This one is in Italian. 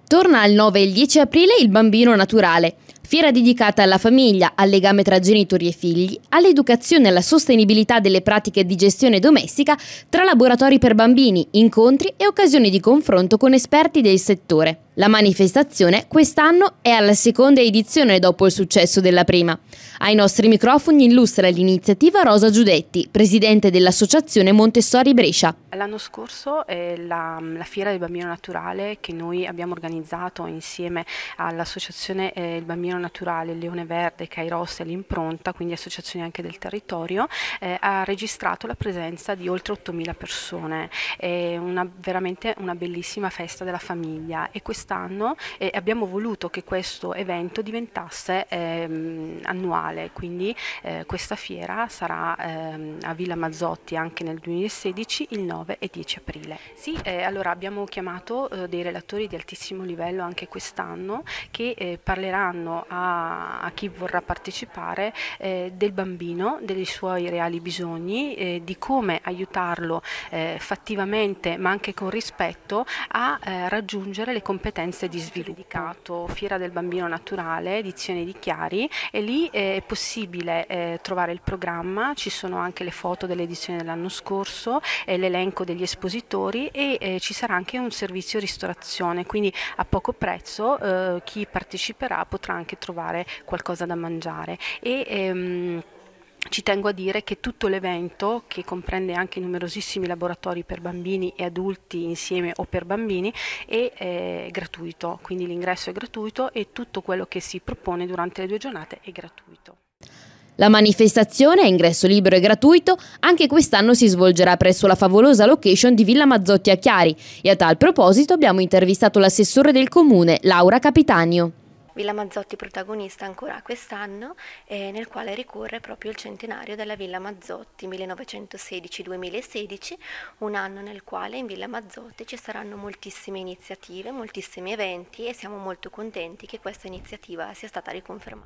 Torna il 9 e il 10 aprile il Bambino Naturale, fiera dedicata alla famiglia, al legame tra genitori e figli, all'educazione e alla sostenibilità delle pratiche di gestione domestica tra laboratori per bambini, incontri e occasioni di confronto con esperti del settore. La manifestazione quest'anno è alla seconda edizione dopo il successo della prima. Ai nostri microfoni illustra l'iniziativa Rosa Giudetti, presidente dell'Associazione Montessori Brescia. L'anno scorso la Fiera del Bambino Naturale che noi abbiamo organizzato insieme all'Associazione Il Bambino Naturale, il Leone Verde, Kairos e l'Impronta, quindi associazioni anche del territorio, ha registrato la presenza di oltre 8.000 persone. È veramente una bellissima festa della famiglia e quest'anno abbiamo voluto che questo evento diventasse annuale, quindi questa fiera sarà a Villa Mazzotti anche nel 2016 il 9 e 10 aprile. Sì, allora abbiamo chiamato dei relatori di altissimo livello anche quest'anno che parleranno a chi vorrà partecipare del bambino, dei suoi reali bisogni, di come aiutarlo fattivamente ma anche con rispetto a raggiungere le competenze di sviluppo. Dedicato Fiera del Bambino Naturale, edizione di Chiari, e lì è possibile trovare il programma, ci sono anche le foto dell'edizione dell'anno scorso, l'elenco degli espositori e ci sarà anche un servizio ristorazione, quindi a poco prezzo chi parteciperà potrà anche trovare qualcosa da mangiare. Ci tengo a dire che tutto l'evento, che comprende anche numerosissimi laboratori per bambini e adulti insieme o per bambini, è gratuito, quindi l'ingresso è gratuito e tutto quello che si propone durante le 2 giornate è gratuito. La manifestazione a ingresso libero e gratuito anche quest'anno si svolgerà presso la favolosa location di Villa Mazzotti a Chiari e a tal proposito abbiamo intervistato l'assessore del comune, Laura Capitanio. Villa Mazzotti protagonista ancora quest'anno, nel quale ricorre proprio il centenario della Villa Mazzotti 1916-2016, un anno nel quale in Villa Mazzotti ci saranno moltissime iniziative, moltissimi eventi e siamo molto contenti che questa iniziativa sia stata riconfermata.